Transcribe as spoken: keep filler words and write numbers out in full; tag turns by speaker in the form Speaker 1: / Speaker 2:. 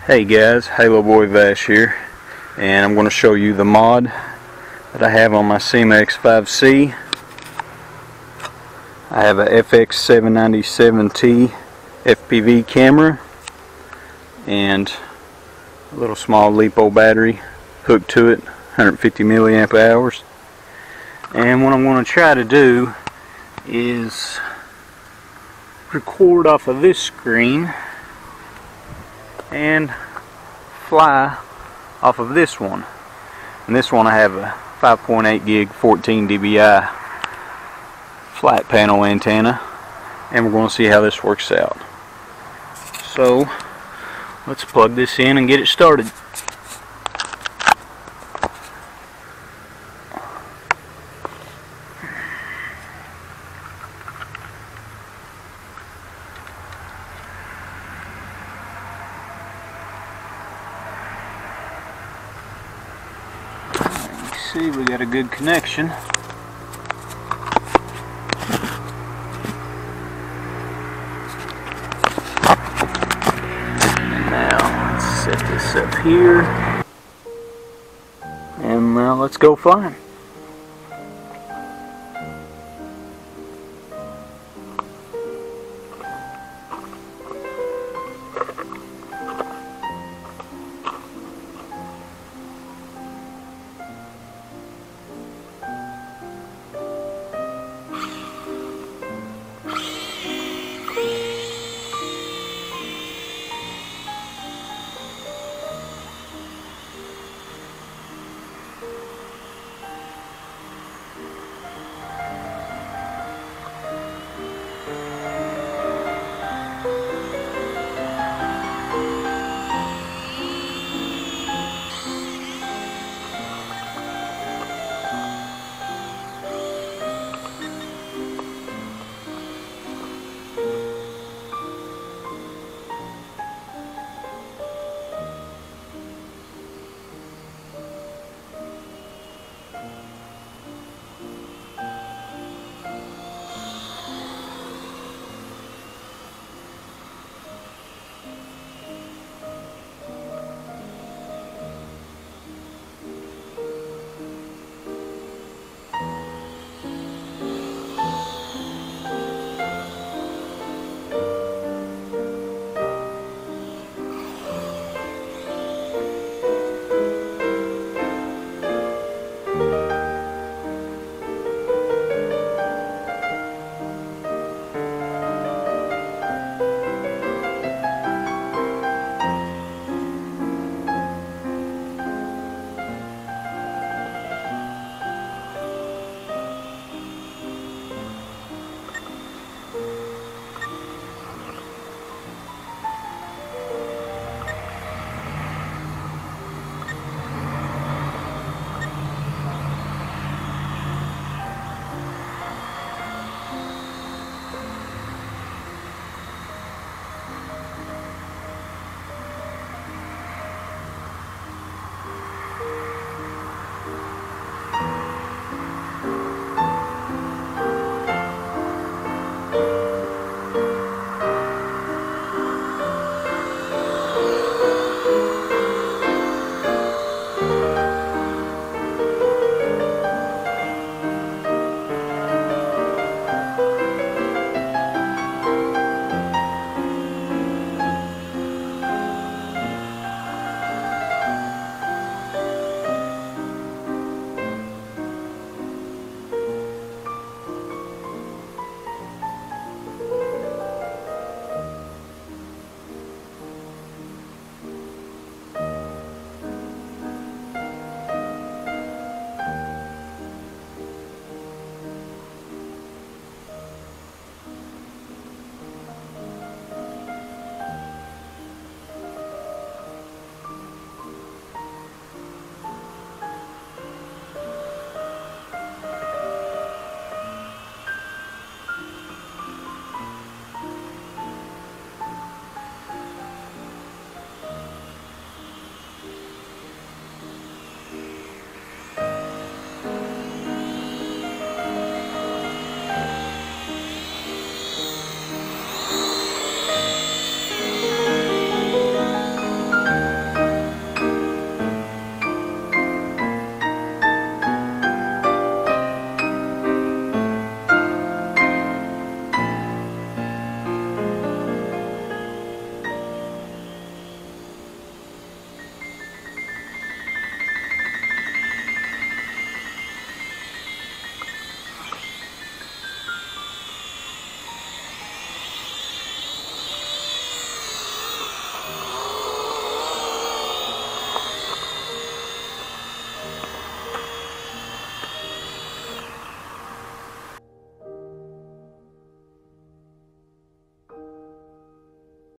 Speaker 1: Hey guys, Halo Boy Vash here, and I'm going to show you the mod that I have on my SYMA X five C. I have a F X seven ninety-seven T F P V camera and a little small LiPo battery hooked to it, one hundred fifty milliamp hours. And what I'm going to try to do is record off of this screen and fly off of this one. And this one I have a five point eight gig fourteen D B I flat panel antenna, and we're going to see how this works out. So let's plug this in and get it started. See, we got a good connection. And now let's set this up here, and now let's go flying.